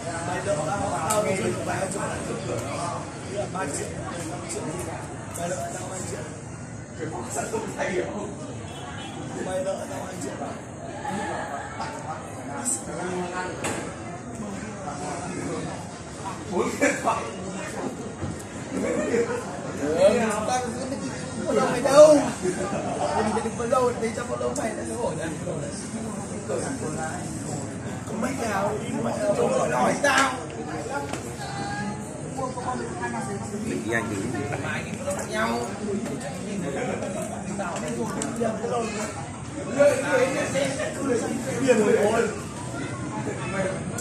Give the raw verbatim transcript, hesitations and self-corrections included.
Mày đợi tao tao nghe được vài chục ba triệu năm triệu mày đợi tao hai triệu sao không thay hiểu mày đợi tao hai triệu bốn điện thoại tao có đâu mày đâu mình đừng có lâu đấy cho có lâu mày đã hỏi này có mấy nào mày đâu hỏi tao mình đi anh đi nhau biển rồi